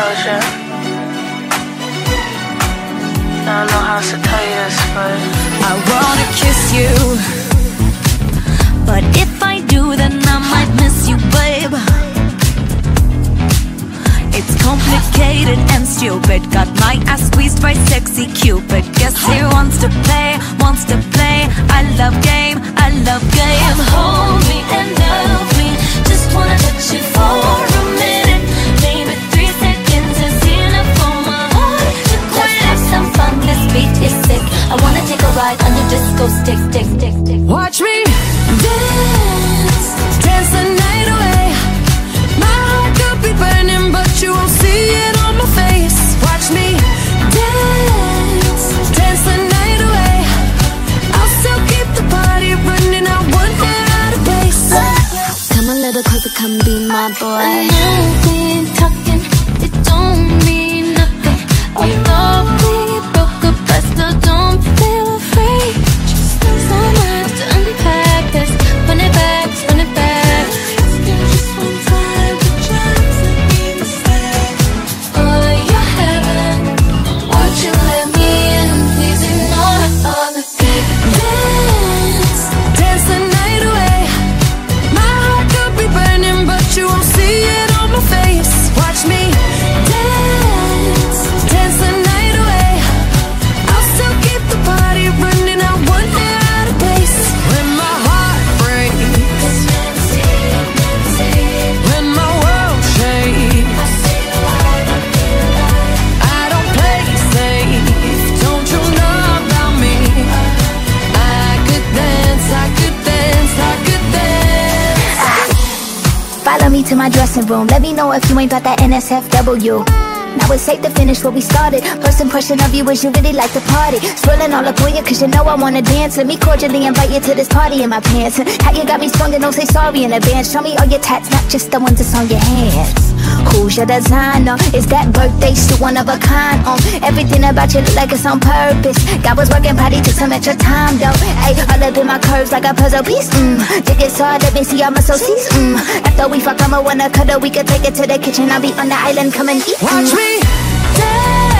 Doja. I don't know how else to tell you this, but I wanna kiss you, but if I do, then I might miss you, babe. It's complicated and stupid. Got my ass squeezed by sexy Cupid. Guess he wants to play, wants to play. I love game, I love game. Hold me and love me. Just wanna touch you for a minute. Maybe 3 seconds is enough for my heart to quit. Let's have some fun, this beat is sick. I wanna take a ride on your disco stick, stick, stick, stick. Watch me dance, dance the night away. My heart could be burning, but you won't see it on my face. Watch me dance, dance the night away. I'll still keep the party running. I won't get out of place. Come a little closer, come be my boy. I know we ain't talking, it don't mean nothing. Although we broke up, I still don't feel afraid. Just so much to unpack this. Run it back, run it back. Just one time, but trying to be the same. Oh, you're heaven. Won't you let me in? Please ignore all the things. Dance, dance the night away. My heart could be burning, but you won't see it on my face. Watch me dance, dance the night away. I'll still keep the party running. I won't get out of place. When my heart breaks, when my world shakes, I don't play safe. Don't you know about me? I could dance, I could dance, I could dance. Follow me to my dressing room. Let me know if you ain't about that NSFW. Now it's safe to finish where we started. First impression of you is you really like to party. Swirling all up on you cause you know I wanna dance. Let me cordially invite you to this party in my pants. How you got me sprung and don't say sorry in advance. Show me all your tats, not just the ones that's on your hands. Who's your designer? Is that birthday suit one of a kind? Everything about you look like it's on purpose. God was working, probably took some extra time though. Ay, all up in my curves like a puzzle piece. Dig it hard, let me see all my associates. After we fuck, I'ma wanna cuddle. We could take it to the kitchen. I'll be on the island, come and eat. Watch me dance.